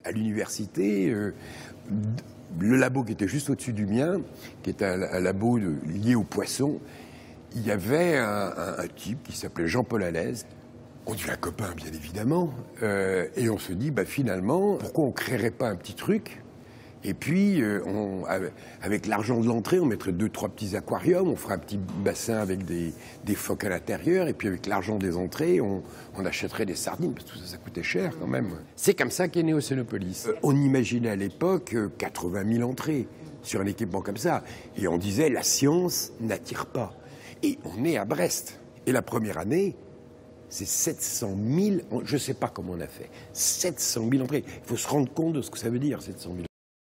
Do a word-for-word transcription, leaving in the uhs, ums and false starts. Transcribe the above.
À l'université, euh, le labo qui était juste au-dessus du mien, qui était un, un labo de, lié aux poissons, il y avait un, un, un type qui s'appelait Jean-Paul Allèze. On devient copain, bien évidemment, euh, et on se dit, bah, finalement, pourquoi on ne créerait pas un petit truc? Et puis, euh, on, avec l'argent de l'entrée, on mettrait deux, trois petits aquariums, on ferait un petit bassin avec des, des phoques à l'intérieur, et puis avec l'argent des entrées, on, on achèterait des sardines, parce que tout ça, ça coûtait cher quand même. C'est comme ça qu'est né Océanopolis. Euh, on imaginait à l'époque euh, quatre-vingt mille entrées sur un équipement comme ça, et on disait, la science n'attire pas. Et on est à Brest. Et la première année, c'est sept cent mille, je ne sais pas comment on a fait, sept cent mille entrées. Il faut se rendre compte de ce que ça veut dire, sept cent mille.